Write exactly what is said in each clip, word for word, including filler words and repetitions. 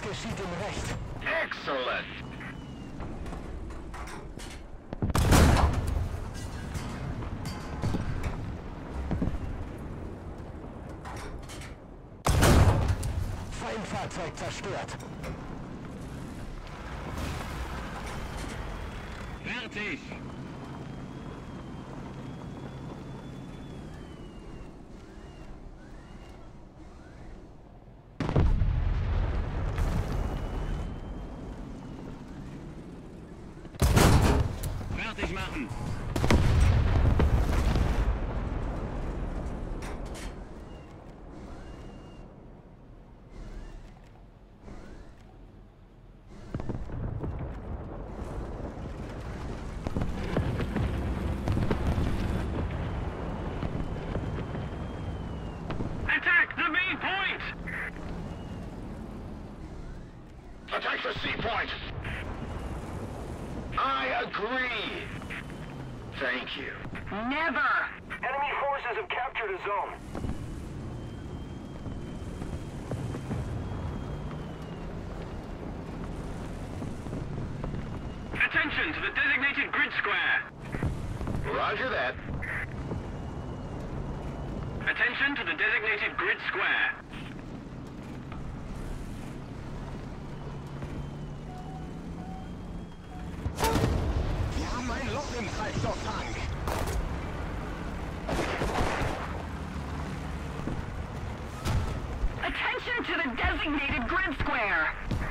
geschieht im Recht. Excellent. Feindfahrzeug zerstört. Fertig. Fertig machen. Attack the main point! Attack the C point! I agree! Thank you. Never! Enemy forces have captured a zone. Attention to the designated grid square! Roger that. Attention to the designated grid square. Wir haben ein Loch im Treibstofftank. Attention to the designated grid square!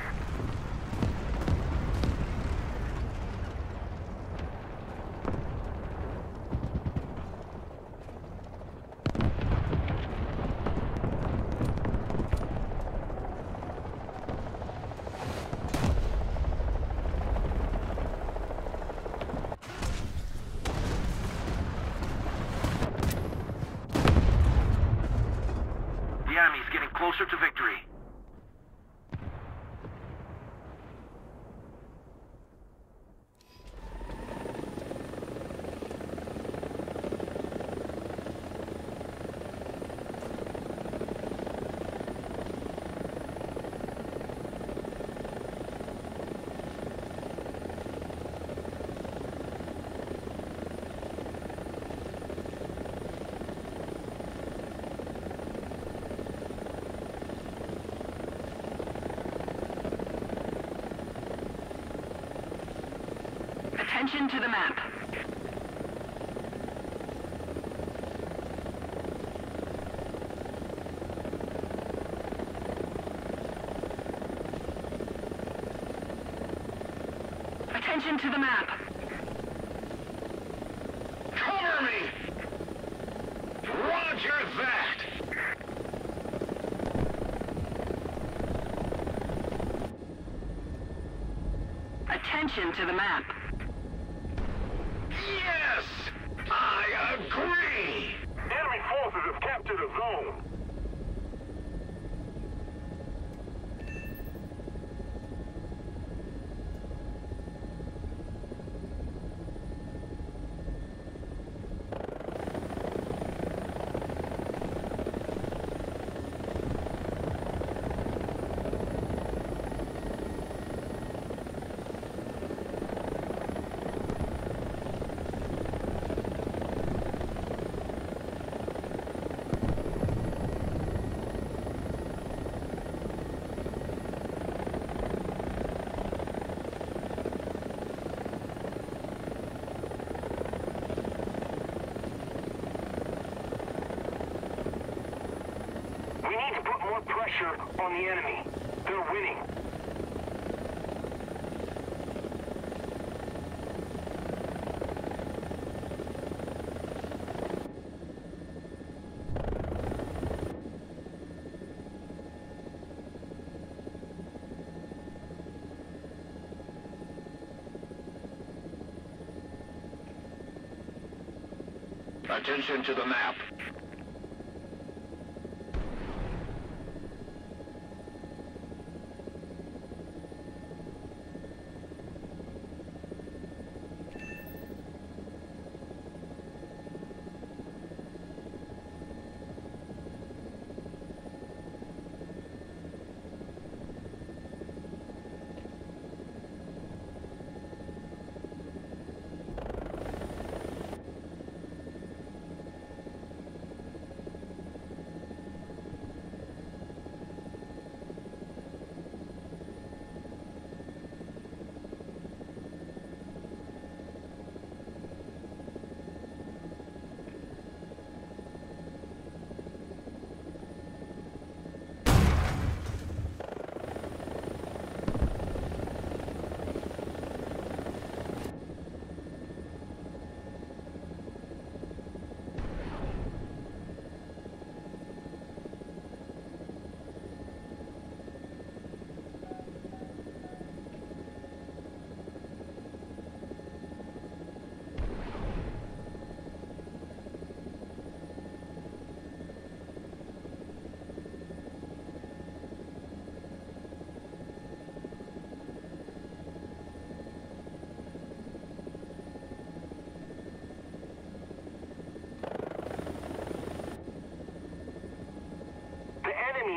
The enemy's getting closer to victory. Attention to the map. Attention to the map. Cover me! Roger that! Attention to the map. Yes! I agree! Enemy forces have captured a zone. pressure on the enemy. They're winning. Attention to the map.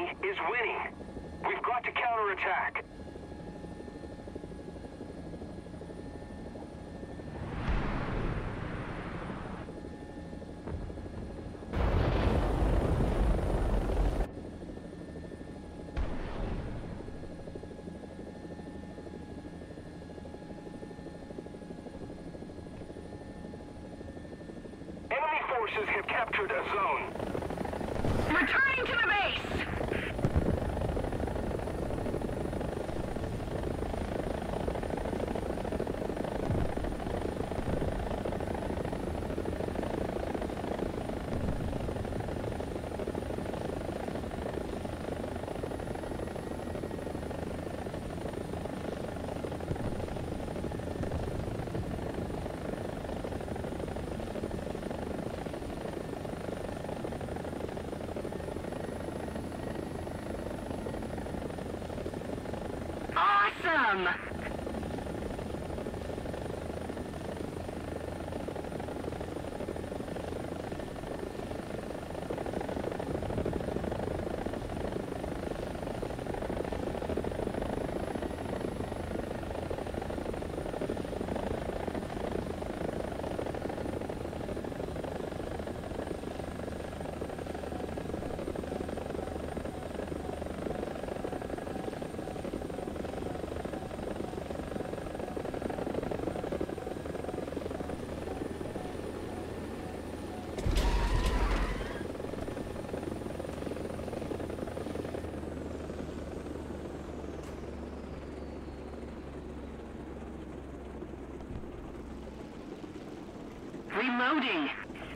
enemy is winning. We've got to counterattack. Enemy forces have captured a zone. Returning to the base! Awesome! Reloading!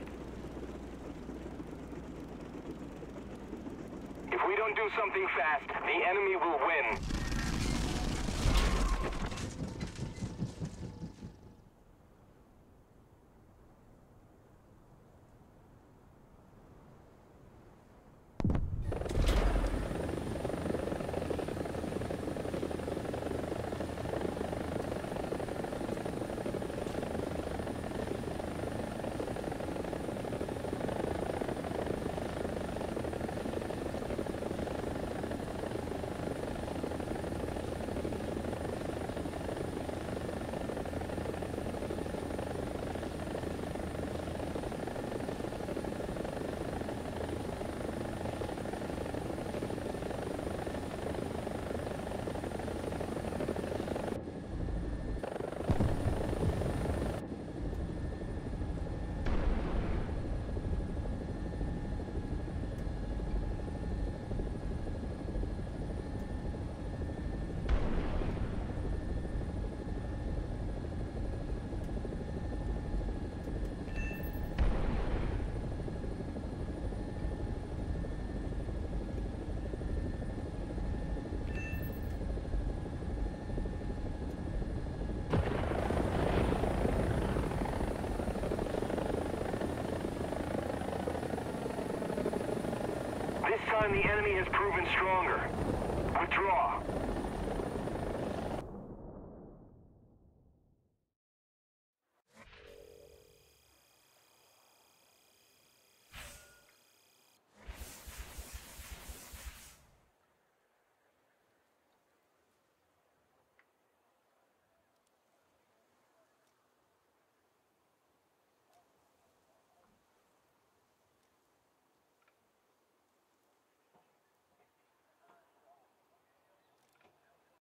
If we don't do something fast, the enemy will win. This time the enemy has proven stronger. Withdraw.